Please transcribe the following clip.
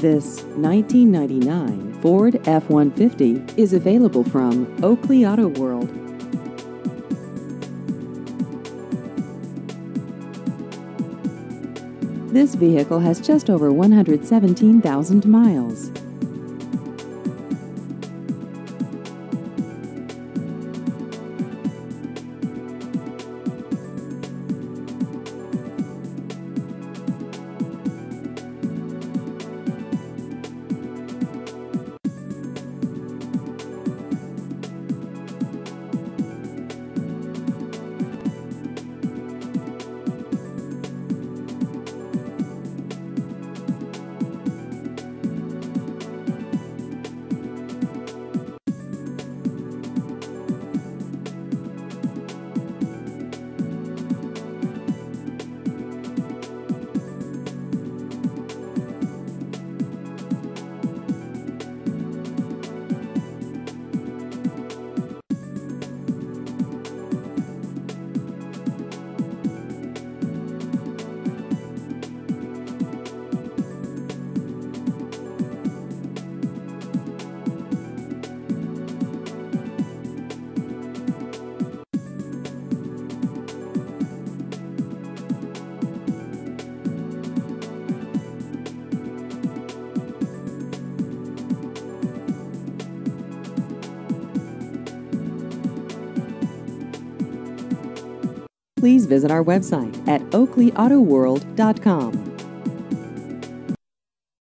This 1999 Ford F-150 is available from Oakley Auto World. This vehicle has just over 117,000 miles. Please visit our website at oakleyautoworld.com.